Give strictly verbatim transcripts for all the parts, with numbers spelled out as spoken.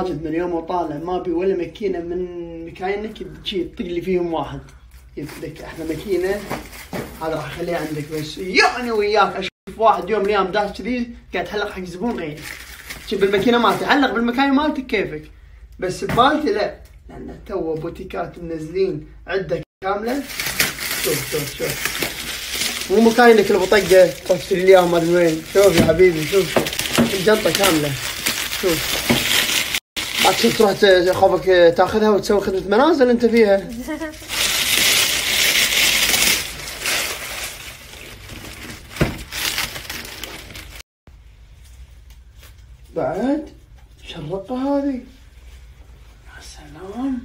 ماجد من يوم وطالع ما بي ولا ماكينه من مكاينك تجي تطق لي فيهم واحد. يدك احلى ماكينه هذا راح اخليها عندك، بس يعني وياك اشوف واحد يوم من الايام داش كذي قاعد تحلق حق زبون غيري. شوف بالماكينه مالتي علق بالمكاين مالتك كيفك، بس بمالتي لا، لان تو بوتيكات منزلين عده كامله. شوف شوف شوف مو مكاينك اللي بطقه تروح تشتري لي اياهم ما ادري وين. شوف يا حبيبي شوف شوف الجنطه كامله. شوف عاد تروح خوفك تاخذها وتسوي خدمه منازل انت فيها. بعد شرقة هذه يا سلام.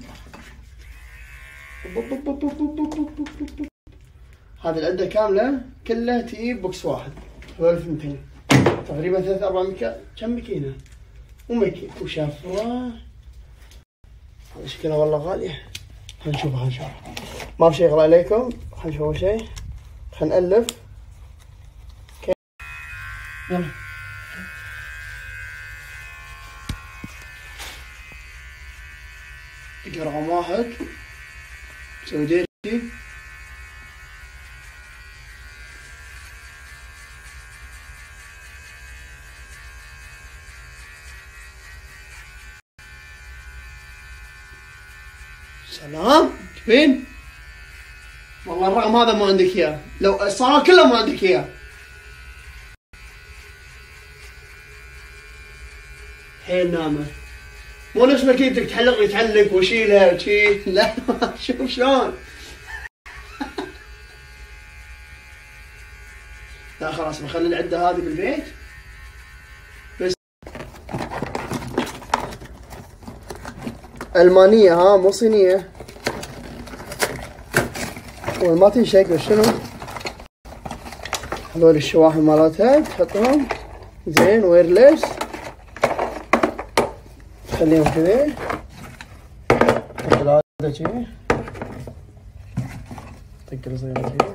هذه العدة كاملة كلها تجيب بوكس واحد ألف ومئتين تقريبا ثلاث أربع مكا كم مكينة ومكي وشافرة. هذا شكلها والله غالية. هنشوفها هنشوفها ما في شيء يغلى عليكم. هنشوف أول شيء خلينا نألف. يلا رقم واحد سوي ديرتي. سلام فين؟ والله الرقم هذا ما عندك اياه، لو الصار كله ما عندك اياه. حيل نامه مو نفس ماكينتك تحلق لي تعلق واشيلها وشي. لا شوف شلون. لا خلاص بخلي العده هذه بالبيت بس. المانيه ها مو صينيه. وما تنشق بس شنو هذول الشواحن مالتها تحطهم زين ويرلس. خليهم كذا حط هذا كذي طق صغيرة كذي.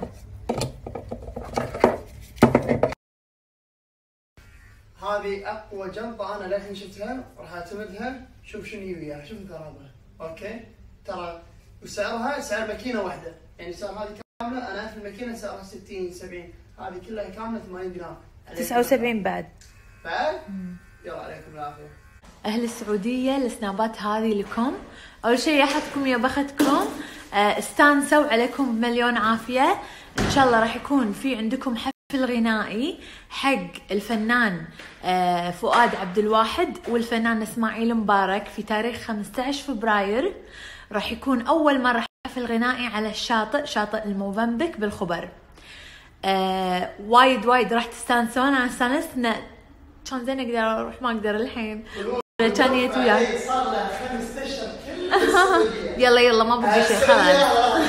هذه اقوى جنطة انا للحين شفتها راح اعتمدها. شوف شنو وياها شوف ثرابها اوكي. ترى وسعرها سعر ماكينة واحدة، يعني سعر هذه كاملة انا اعرف الماكينة سعرها ستين سبعين، هذه كلها كاملة ثمانين دينار. تسعة وسبعين بعد بعد يلا عليكم العافية. أهل السعودية السنابات هذه لكم. أول شيء يحطكم يا بختكم استانسوا عليكم بمليون عافية. إن شاء الله راح يكون في عندكم حفل غنائي حق الفنان فؤاد عبد الواحد والفنان إسماعيل مبارك في تاريخ خمسة عشر فبراير. راح يكون أول مرة حفل غنائي على الشاطئ، شاطئ الموفنبك بالخبر. آه وايد وايد راح تستانسون. أنا استانست كان زين أقدر أروح ما أقدر الحين. كان جيت وياك صار له خمسة اشهر. يلا يلا ما بقي شيء خلاص.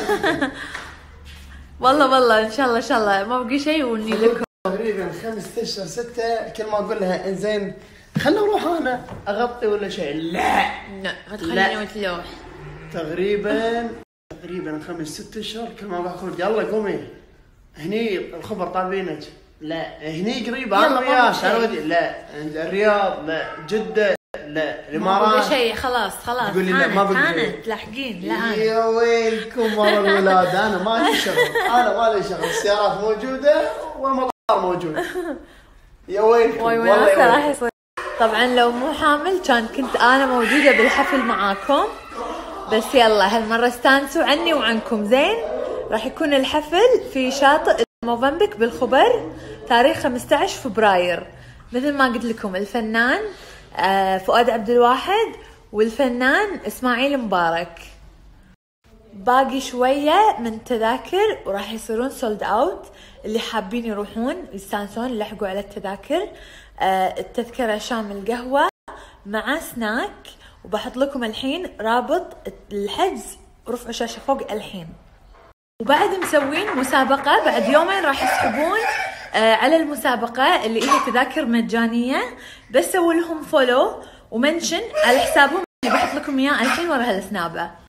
والله والله ان شاء الله ان شاء الله ما بقي شيء وني لكم. تقريبا خمسة اشهر ستة. كل ما اقول لها انزين خلنا نروح انا اغطي ولا شيء. لا لا ما تخليني وتلوح. تقريبا تقريبا خمس ست اشهر. كل ما بقول يلا قومي هني الخبر طالبينك. لا هني قريبه انا وياك انا ودي. لا الرياض لا جده لا الامارات. ما بقي شيء خلاص خلاص. تقول لي لا ما بقي كانت لاحقين. لا انا يا ويلكم ورا الولاد. انا ما لي شغل انا ما لي شغل. السيارات موجوده والمطار موجود. يا ويلكم والله راح يصير. طبعا لو مو حامل كان كنت انا موجوده بالحفل معاكم، بس يلا هالمره استانسوا عني وعنكم زين. راح يكون الحفل في شاطئ موفنبك بالخبر تاريخ خمسة عشر فبراير. مثل ما قلت لكم الفنان فؤاد عبد الواحد والفنان إسماعيل مبارك. باقي شوية من التذاكر وراح يصيرون سولد اوت. اللي حابين يروحون يستانسون لحقوا على التذاكر. التذكرة شامل قهوة مع سناك، وبحط لكم الحين رابط الحجز ورفعوا شاشة فوق الحين. وبعد مسوين مسابقة بعد يومين راح يسحبون آه على المسابقة اللي هي تذاكر مجانية. بس سووا لهم فولو ومنشن على حسابهم اللي بحط لكم اياه الحين ورا هالسنابة.